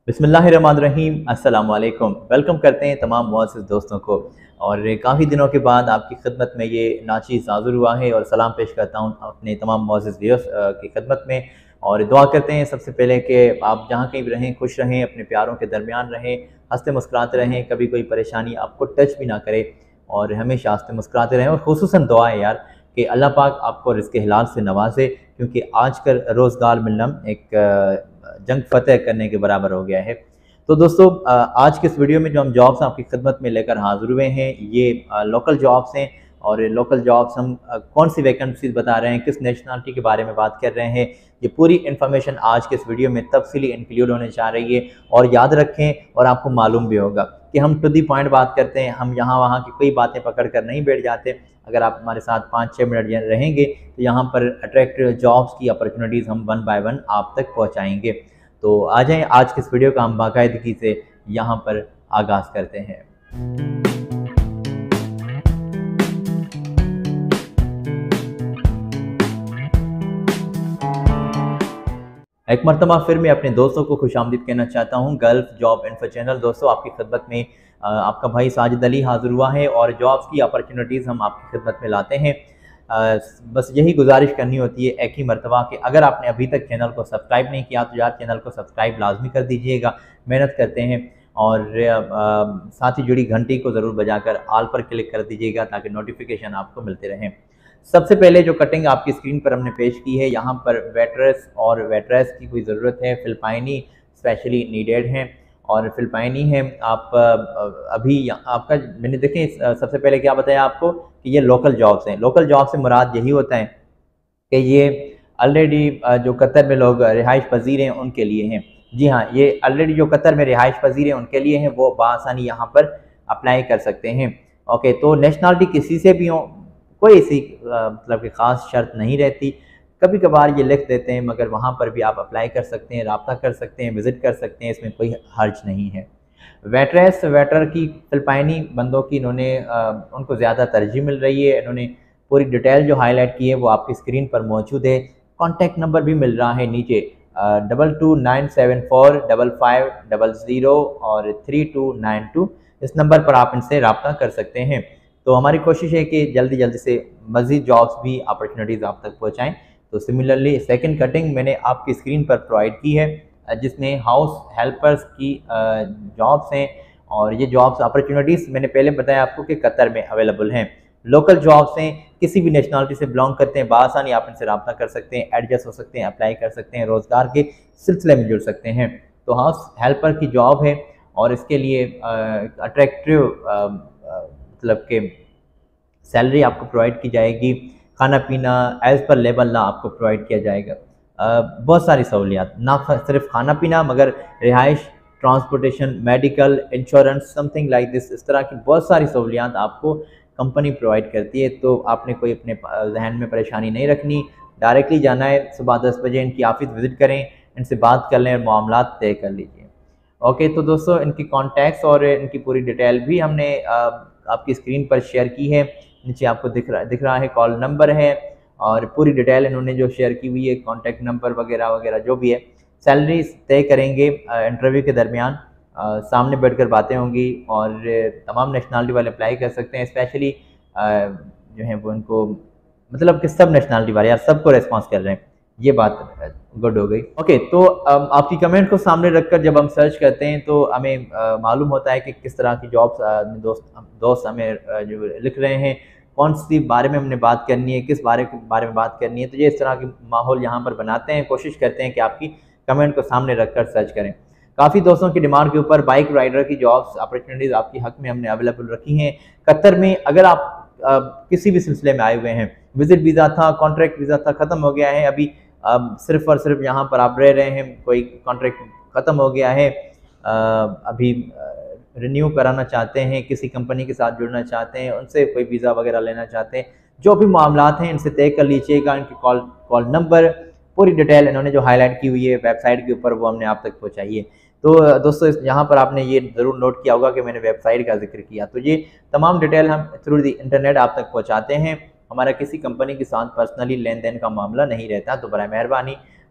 बिस्मिल्लाहिर्रहमानिर्रहीम, अस्सलाम वालेकुम। वेलकम करते हैं तमाम मुअज़्ज़िज़ दोस्तों को। और काफ़ी दिनों के बाद आपकी खिदमत में ये नाचीज़ हाज़िर हुआ है और सलाम पेश करता हूँ अपने तमाम मुअज़्ज़िज़ व्यूअर्स की खिदमत में। और दुआ करते हैं सबसे पहले कि आप जहाँ कहीं भी रहें खुश रहें, अपने प्यारों के दरमियान रहें, हँसते मुस्कुराते रहें, कभी कोई परेशानी आपको टच भी ना करे और हमेशा हँसते मुस्कुराते रहें। और ख़ुसूसन दुआ है यार कि अल्लाह पाक आपको रिज़्क़ हलाल से नवाज़े, क्योंकि आजकल रोज़गार मिलना एक जंग फ़तह करने के बराबर हो गया है। तो दोस्तों, आज के इस वीडियो में जो हम जॉब्स आपकी खिदमत में लेकर हाज़िर हुए हैं, ये लोकल जॉब्स हैं। और लोकल जॉब्स हम कौन सी वैकेंसीज़ बता रहे हैं, किस नेशनलिटी के बारे में बात कर रहे हैं, ये पूरी इन्फॉर्मेशन आज के इस वीडियो में तफ़सीली इंक्लूड होने जा रही है। और याद रखें, और आपको मालूम भी होगा कि हम टू दी पॉइंट बात करते हैं, हम यहाँ वहाँ की कोई बातें पकड़ कर नहीं बैठ जाते। अगर आप हमारे साथ 5-6 मिनट रहेंगे तो यहाँ पर अट्रैक्टिव जॉब्स की अपॉर्चुनिटीज़ हम वन बाय वन आप तक पहुँचाएँगे। तो आ जाएँ, आज के इस वीडियो का हम बाकायदगी से यहाँ पर आगाज़ करते हैं। एक मरतबा फिर मैं अपने दोस्तों को खुशामदीद कहना चाहता हूँ गल्फ जॉब इन्फो चैनल। दोस्तों, आपकी खिदमत में आपका भाई साजिद अली हाज़िर हुआ है और जॉब्स की अपॉर्चुनिटीज़ हम आपकी खिदमत में लाते हैं। बस यही गुजारिश करनी होती है एक ही मरतबा कि अगर आपने अभी तक चैनल को सब्सक्राइब नहीं किया तो यार चैनल को सब्सक्राइब लाजमी कर दीजिएगा, मेहनत करते हैं। और साथ ही जुड़ी घंटी को ज़रूर बजाकर आल पर क्लिक कर दीजिएगा ताकि नोटिफिकेशन आपको मिलते रहें। सबसे पहले जो कटिंग आपकी स्क्रीन पर हमने पेश की है, यहाँ पर वेटरेस और वेटरेस की कोई ज़रूरत है, फिलिपाइनी स्पेशली नीडेड हैं। और फिलिपाइनी है आप अभी आपका मैंने देखें सबसे पहले क्या बताया आपको कि ये लोकल जॉब्स हैं। लोकल जॉब से मुराद यही होता है कि ये ऑलरेडी जो कतर में लोग रिहाइश पजीर हैं उनके लिए हैं। जी हाँ, ये ऑलरेडी जो कतर में रिहाइश पजीर हैं उनके लिए हैं, वो बआसानी यहाँ पर अप्लाई कर सकते हैं। ओके, तो नेशनलिटी किसी से भी हो, कोई ऐसी मतलब कि ख़ास शर्त नहीं रहती। कभी कभार ये लिख देते हैं, मगर वहाँ पर भी आप अप्लाई कर सकते हैं, रब्ता कर सकते हैं, विज़िट कर सकते हैं, इसमें कोई हर्ज नहीं है। वेटर की फिलिपाइनी बंदों की उनको ज़्यादा तरजीह मिल रही है। इन्होंने पूरी डिटेल जो हाईलाइट की है वो आपकी स्क्रीन पर मौजूद है। कॉन्टैक्ट नंबर भी मिल रहा है नीचे 22974550 और 3292। इस नंबर पर आप इनसे रब्ता कर सकते हैं। तो हमारी कोशिश है कि जल्दी जल्दी से मज़ीद जॉब्स भी अपॉर्चुनिटीज़ आप तक पहुँचाएँ। तो सिमिलरली सेकंड कटिंग मैंने आपकी स्क्रीन पर प्रोवाइड की है, जिसमें हाउस हेल्पर्स की जॉब्स हैं। और ये जॉब्स अपॉर्चुनिटीज़ मैंने पहले बताया आपको कि कतर में अवेलेबल हैं। लोकल जॉब्स हैं, किसी भी नेशनलिटी से बिलोंग करते हैं, बआसानी आप इनसे रब्ता कर सकते हैं, एडजस्ट हो सकते हैं, अप्लाई कर सकते हैं, रोज़गार के सिलसिले में जुड़ सकते हैं। तो हाउस हेल्पर की जॉब है और इसके लिए अट्रैक्टिव मतलब के सैलरी आपको प्रोवाइड की जाएगी, खाना पीना एज़ पर लेवल ला आपको प्रोवाइड किया जाएगा। बहुत सारी सहूलियात, ना सिर्फ खाना पीना मगर रिहाइश, transportation, medical, insurance, something like this, इस तरह की बहुत सारी सहूलियात आपको कंपनी प्रोवाइड करती है। तो आपने कोई अपने जहन में परेशानी नहीं रखनी, डायरेक्टली जाना है, सुबह 10 बजे इनकी ऑफिस विज़िट करें, इनसे बात कर लें और मामलात तय कर लीजिए। ओके, तो दोस्तों इनकी कॉन्टैक्ट्स और इनकी पूरी डिटेल भी हमने आपकी स्क्रीन पर शेयर की है। नीचे आपको दिख रहा है कॉल नंबर है और पूरी डिटेल इन्होंने जो शेयर की हुई है, कॉन्टैक्ट नंबर वगैरह वगैरह जो भी है। सैलरी तय करेंगे इंटरव्यू के दरमियान, सामने बैठकर बातें होंगी और तमाम नेशनलिटी वाले अप्लाई कर सकते हैं। स्पेशली जो है वो इनको मतलब कि सब नेशनलिटी वाले यार सबको रेस्पॉन्स कर रहे हैं, ये बात गुड हो गई। ओके, तो आपकी कमेंट को सामने रखकर जब हम सर्च करते हैं तो हमें मालूम होता है कि किस तरह की जॉब्स दोस्त हमें जो लिख रहे हैं, कौन सी बारे में हमने बात करनी है, किस बारे में बात करनी है। तो ये इस तरह की माहौल यहाँ पर बनाते हैं, कोशिश करते हैं कि आपकी कमेंट को सामने रखकर सर्च करें। काफ़ी दोस्तों की डिमांड के ऊपर बाइक राइडर की जॉब्स अपॉर्चुनिटीज़ आपके हक में हमने अवेलेबल रखी हैं कतर में। अगर आप किसी भी सिलसिले में आए हुए हैं, विजिट वीज़ा था, कॉन्ट्रैक्ट वीज़ा था, ख़त्म हो गया है, अभी सिर्फ और सिर्फ यहाँ पर आप रह रहे हैं, कोई कॉन्ट्रैक्ट ख़त्म हो गया है, अभी रिन्यू कराना चाहते हैं, किसी कंपनी के साथ जुड़ना चाहते हैं, उनसे कोई वीज़ा वगैरह लेना चाहते हैं, जो भी मामलात हैं इनसे तय कर लीजिएगा। इनकी कॉल नंबर पूरी डिटेल इन्होंने जो हाईलाइट की हुई है वेबसाइट के ऊपर वो हमने आप तक पहुँचाई है। तो दोस्तों यहाँ पर आपने ये ज़रूर नोट किया होगा कि मैंने वेबसाइट का जिक्र किया। तो ये तमाम डिटेल हम थ्रू द इंटरनेट आप तक पहुँचाते हैं। हमारा किसी कंपनी के साथ पर्सनली लेन देन का मामला नहीं रहता। तो बराए मेहरबानी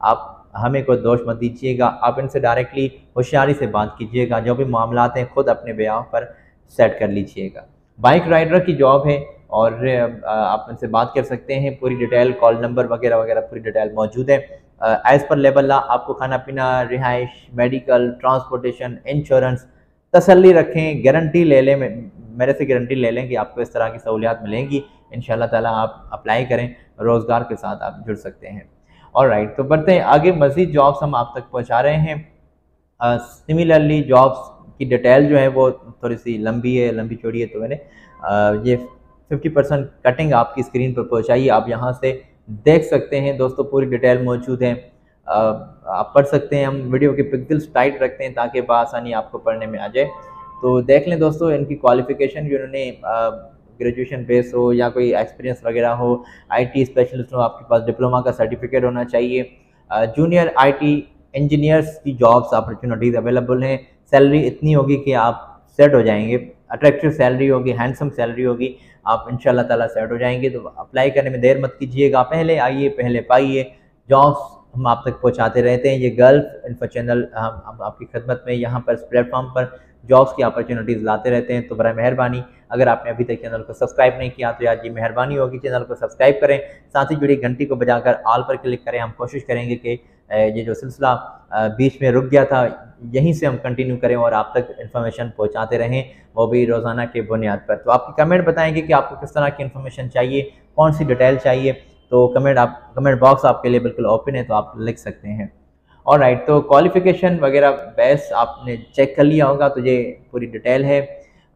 आप हमें कोई दोष मत दीजिएगा, आप इनसे डायरेक्टली होशियारी से बात कीजिएगा, जो भी मामलात हैं खुद अपने बिहाफ पर सेट कर लीजिएगा। बाइक राइडर की जॉब है और आप इनसे बात कर सकते हैं, पूरी डिटेल, कॉल नंबर वगैरह वगैरह पूरी डिटेल मौजूद है। एज़ पर लेवल ला आपको खाना पीना, रिहाइश, मेडिकल, ट्रांसपोर्टेशन, इंश्योरेंस, तसल्ली रखें, गारंटी ले लें, मेरे से गारंटी ले लें कि आपको इस तरह की सहूलियात मिलेंगी। इंशाल्लाह ताला आप अप्लाई करें, रोज़गार के साथ आप जुड़ सकते हैं। ऑलराइट, तो बढ़ते हैं आगे, मज़ीद जॉब्स हम आप तक पहुँचा रहे हैं। सिमिलरली जॉब्स की डिटेल जो है वो थोड़ी सी लंबी है, लंबी चौड़ी है, तो मैंने ये 50% कटिंग आपकी स्क्रीन पर पहुँचाई, आप यहाँ से देख सकते हैं दोस्तों, पूरी डिटेल मौजूद है। आप पढ़ सकते हैं, हम वीडियो के पिक्सेल्स टाइट रखते हैं ताकि बआसानी आपको पढ़ने में आ जाए। तो देख लें दोस्तों, इनकी क्वालिफ़िकेशन जो इन्होंने ग्रेजुएशन बेस हो या कोई एक्सपीरियंस वगैरह हो, आईटी स्पेशलिस्ट हो, आपके पास डिप्लोमा का सर्टिफिकेट होना चाहिए। जूनियर आईटी इंजीनियर्स की जॉब्स अपॉर्चुनिटीज़ अवेलेबल हैं। सैलरी इतनी होगी कि आप सेट हो जाएंगे, अट्रैक्टिव सैलरी होगी, हैंडसम सैलरी होगी, आप इंशाल्लाह ताला सेट हो जाएंगे। तो अप्लाई करने में देर मत कीजिएगा, पहले आइए, पहले पाइए। जॉब्स हम आप तक पहुंचाते रहते हैं। ये गल्फ इन्फो चैनल हम आपकी खिदमत में यहाँ पर इस प्लेटफॉर्म पर जॉब्स की अपॉर्चुनिटीज़ लाते रहते हैं। तो बराए मेहरबानी, अगर आपने अभी तक चैनल को सब्सक्राइब नहीं किया तो यार जी मेहरबानी होगी, चैनल को सब्सक्राइब करें, साथ ही जुड़ी घंटी को बजाकर ऑल पर क्लिक करें। हम कोशिश करेंगे कि ये जो सिलसिला बीच में रुक गया था, यहीं से हम कंटिन्यू करें और आप तक इन्फॉर्मेशन पहुंचाते रहें, वो भी रोज़ाना के बुनियाद पर। तो आपकी कमेंट बताएंगे कि आपको किस तरह की इन्फॉर्मेशन चाहिए, कौन सी डिटेल चाहिए, तो कमेंट बॉक्स आपके लिए बिल्कुल ओपन है, तो आप लिख सकते हैं। ऑलराइट, तो क्वालिफ़िकेशन वगैरह बेस आपने चेक कर लिया होगा, तो ये पूरी डिटेल है,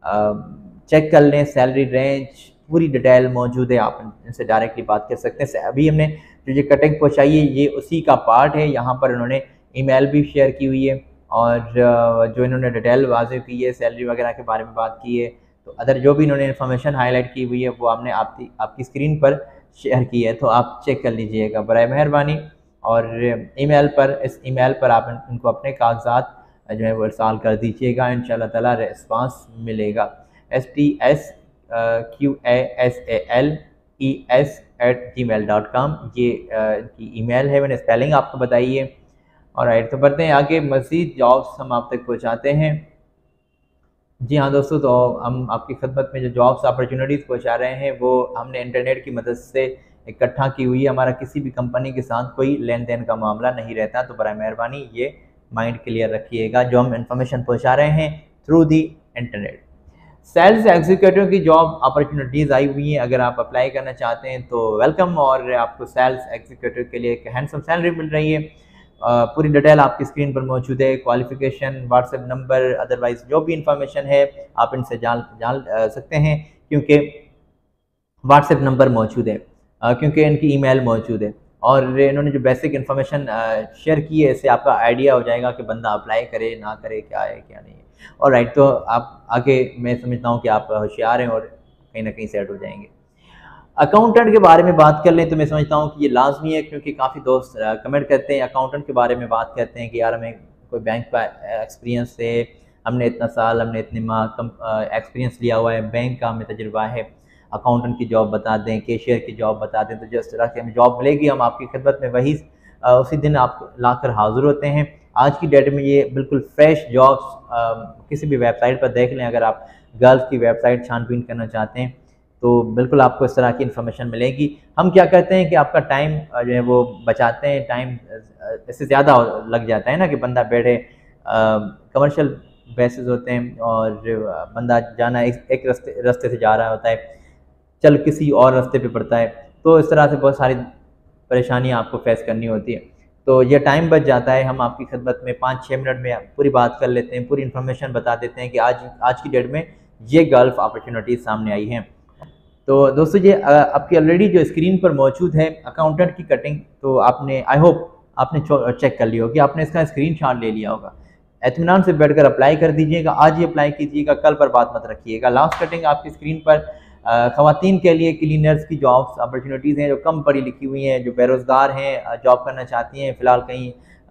चेक कर लें। सैलरी रेंज पूरी डिटेल मौजूद है, आप इनसे डायरेक्टली बात कर सकते हैं। अभी हमने जो ये कटिंग पहुँचाई है ये उसी का पार्ट है। यहाँ पर इन्होंने ईमेल भी शेयर की हुई है और जो इन्होंने डिटेल वाज़ेह की है, सैलरी वगैरह के बारे में बात की है। तो अदर जो भी इन्होंने इन्फॉर्मेशन हाईलाइट की हुई है वो हमने आपकी स्क्रीन पर शेयर की है, तो आप चेक कर लीजिएगा बराए मेहरबानी। और इस ईमेल पर आप इनको अपने कागजात जो है वो इरसाल कर दीजिएगा, इंशाल्लाह ताला रिस्पांस मिलेगा। STSQASALES@gmail.com ये इनकी ईमेल है, मैंने स्पेलिंग आपको बताई है। ऑलराइट, तो बढ़ते हैं आगे, मज़ीद जॉब्स हम आप तक पहुँचाते हैं। जी हाँ दोस्तों, तो हम आपकी खिदमत में जो जॉब्स अपॉर्चुनिटीज़ पहुँचा रहे हैं वो हमने इंटरनेट की मदद से इकट्ठा की हुई है। हमारा किसी भी कंपनी के साथ कोई लेन देन का मामला नहीं रहता, तो बराए मेहरबानी ये माइंड क्लियर रखिएगा, जो हम इन्फॉर्मेशन पहुँचा रहे हैं through the internet. Sales executive की जॉब अपॉर्चुनिटीज़ आई हुई हैं, अगर आप अप्लाई करना चाहते हैं तो वेलकम, और आपको सेल्स एग्जीक्यूटिव के लिए एक हैंडसम सैलरी मिल रही है। पूरी डिटेल आपकी स्क्रीन पर मौजूद है, क्वालिफ़िकेशन, व्हाट्सएप नंबर, अदरवाइज़ जो भी इंफॉर्मेशन है आप इनसे जान सकते हैं, क्योंकि व्हाट्सएप नंबर मौजूद है, क्योंकि इनकी ईमेल मौजूद है, और इन्होंने जो बेसिक इन्फॉर्मेशन शेयर की है, इससे आपका आइडिया हो जाएगा कि बंदा अप्लाई करे ना करे, क्या है क्या नहीं है। ऑलराइट, तो आप आगे, मैं समझता हूँ कि आप होशियार हैं और कहीं ना कहीं सेट हो जाएंगे। अकाउंटेंट के बारे में बात कर लें तो मैं समझता हूँ कि ये लाजमी है, क्योंकि काफ़ी दोस्त कमेंट करते हैं, अकाउंटेंट के बारे में बात करते हैं कि यार हमें कोई बैंक का एक्सपीरियंस है, हमने इतना साल, हमने इतने माह एक्सपीरियंस लिया हुआ है, बैंक का हमें तजुर्बा है, अकाउंटेंट की जॉब बता दें, कैशियर की जॉब बता दें। तो जिस तरह की हमें जॉब मिलेगी हम आपकी खिदमत में वही उसी दिन आप लाकर हाजिर होते हैं। आज की डेट में ये बिल्कुल फ्रेश जॉब्स किसी भी वेबसाइट पर देख लें, अगर आप गर्ल्स की वेबसाइट छानबीन करना चाहते हैं तो बिल्कुल आपको इस तरह की इन्फॉर्मेशन मिलेगी। हम क्या करते हैं कि आपका टाइम जो है वो बचाते हैं, टाइम इससे ज़्यादा लग जाता है ना कि बंदा बैठे, कमर्शियल बेसिस होते हैं और बंदा जाना एक रास्ते से जा रहा होता है, चल किसी और रास्ते पे पड़ता है, तो इस तरह से बहुत सारी परेशानियाँ आपको फेस करनी होती है। तो ये टाइम बच जाता है, हम आपकी खिदमत में 5-6 मिनट में पूरी बात कर लेते हैं, पूरी इन्फॉर्मेशन बता देते हैं कि आज की डेट में ये गल्फ अपॉर्चुनिटीज़ सामने आई हैं। तो दोस्तों ये आपकी ऑलरेडी जो स्क्रीन पर मौजूद है अकाउंटेंट की कटिंग, तो आपने, आई होप आपने चेक कर लिया होगी, आपने इसका स्क्रीनशॉट ले लिया होगा। इत्मीनान से बैठकर अप्लाई कर दीजिएगा, आज ही अप्लाई कीजिएगा, कल पर बात मत रखिएगा। लास्ट कटिंग आपकी स्क्रीन पर ख़वातीन के लिए क्लीनर्स की जॉब्स अपॉर्चुनिटीज़ हैं, जो कम पढ़ी लिखी हुई हैं, जो बेरोज़गार हैं, जॉब करना चाहती हैं, फ़िलहाल कहीं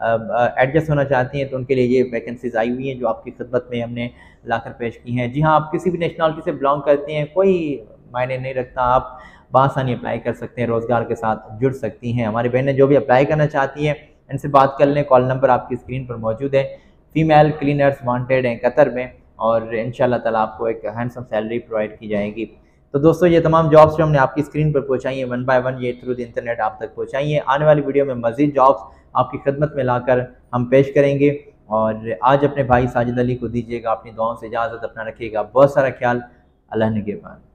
एडजस्ट होना चाहती हैं, तो उनके लिए ये वैकेंसीज़ आई हुई हैं जो आपकी खिदमत में हमने लाकर पेश की हैं। जी हाँ, आप किसी भी नेशनलिटी से बिलोंग करती हैं, कोई मायने नहीं रखता, आप बआसानी अप्लाई कर सकते हैं, रोज़गार के साथ जुड़ सकती हैं। हमारी बहनें जो भी अप्लाई करना चाहती हैं इनसे बात कर लें। कॉल नंबर आपकी स्क्रीन पर मौजूद है। फीमेल क्लीनर्स वांटेड हैं कतर में, और इंशाल्लाह ताला आपको एक हैंडसम सैलरी प्रोवाइड की जाएगी। तो दोस्तों ये तमाम जॉब्स जो हमने आपकी स्क्रीन पर पहुंचाई हैं, वन बाय वन ये थ्रू द इंटरनेट आप तक पहुंचाई हैं। आने वाली वीडियो में मज़ीद जॉब्स आपकी खिदमत में लाकर हम पेश करेंगे। और आज अपने भाई साजिद अली को दीजिएगा अपनी दुआओं से इजाज़त, अपना रखिएगा बहुत सारा ख्याल। अल्लाह निगहबान।